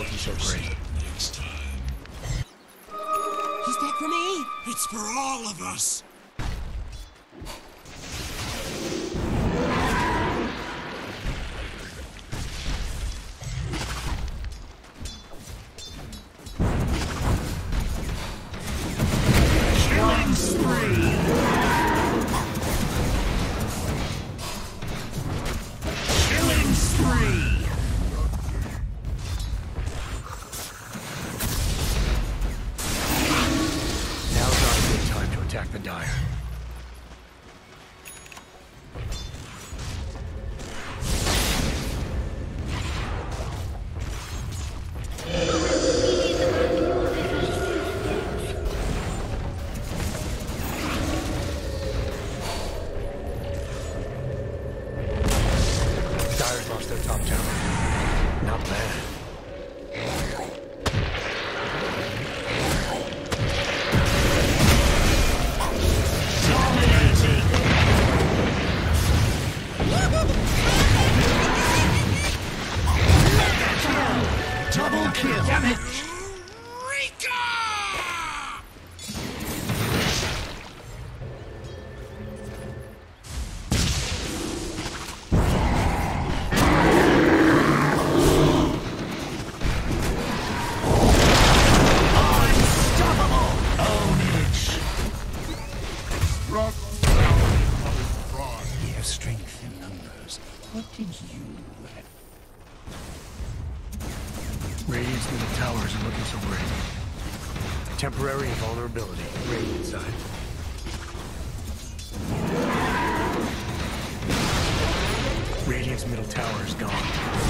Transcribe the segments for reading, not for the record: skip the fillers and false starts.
looking so great. Next time. Is that for me? It's for all of us. Killing spree! Killing spree! Now's not a good time to attack the Dire. Dire's lost their top tower. Not bad. Dominating! Double kill! Damn it! Rika! Unstoppable! Ownage! We have strength in numbers. What did you have? Radiant's middle towers are looking so great. Temporary invulnerability. Radiant side. Radiant's middle tower is gone.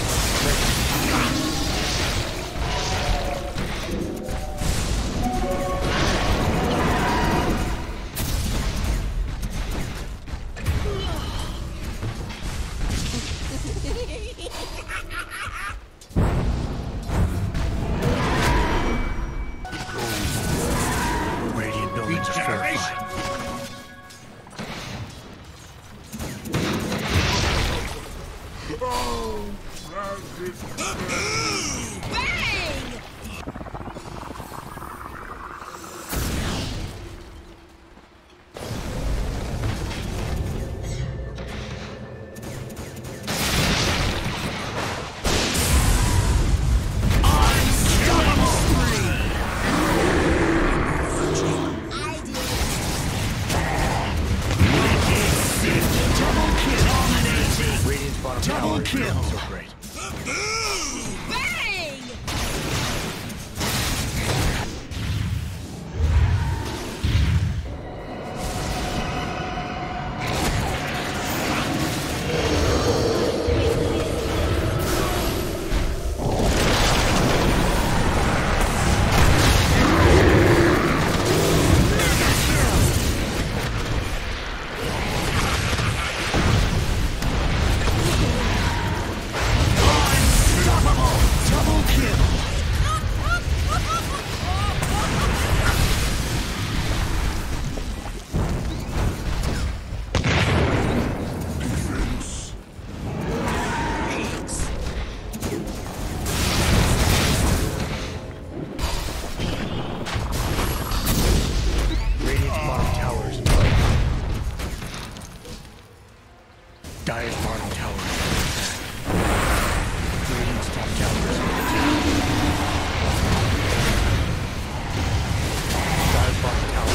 Radiant buildings are fortified. Bang! Radiant's bottom tower is looking so great. Bang! Unstoppable! Double kill! Radiant's bottom tower is broken. Dire's bottom tower is under attack. Radiant's top tower is under attack. Dire's bottom tower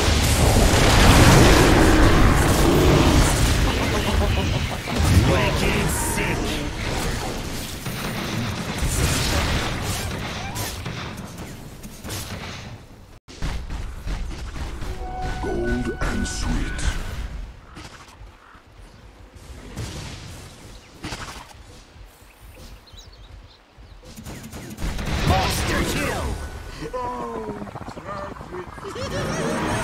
is Wicked sick! Gold and sweet. Monster kill! Oh,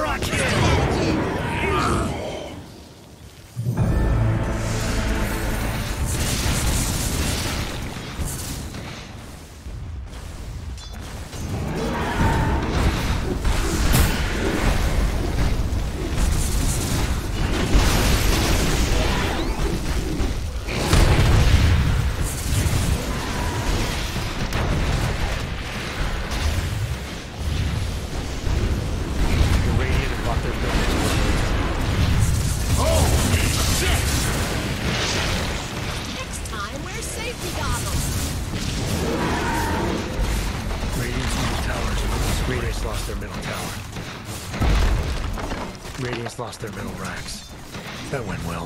Ultra kill! Next time, wear safety goggles. Radiant's middle towers. Radiant's lost their middle tower. Radiant's lost their middle racks. That went well.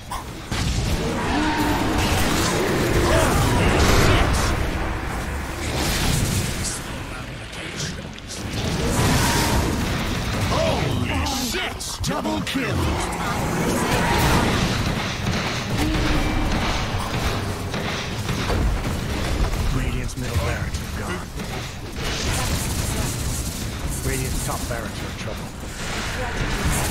Holy shit! Double kill! Radiant's middle barracks are gone. Radiant's top barracks are in trouble.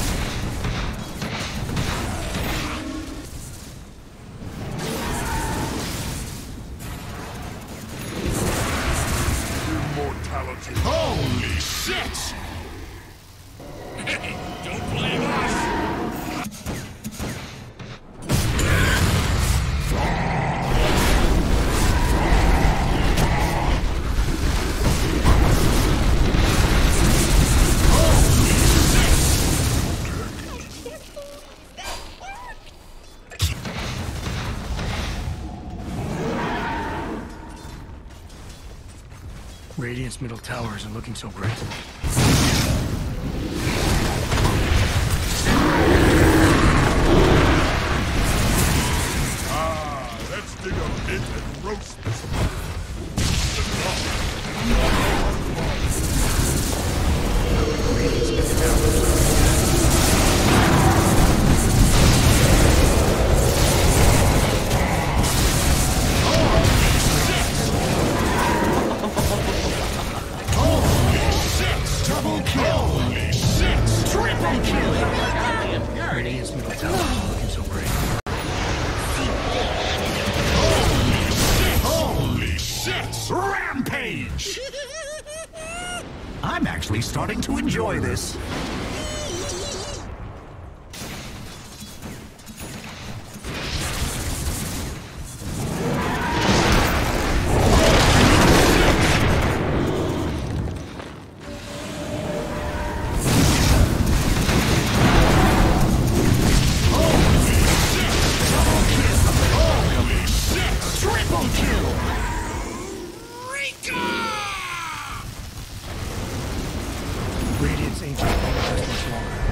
Immortality. Holy shit! Don't blame us! Radiant's middle tower isn't looking so great. Let's dig a pit and roast this. Radiant's middle towers. Double kill! Holy shit! Triple kill! Radiant's middle tower isn't looking so great. Holy shit! Rampage! I'm actually starting to enjoy this. Triple kill! Radiant's ancient power lasts much longer.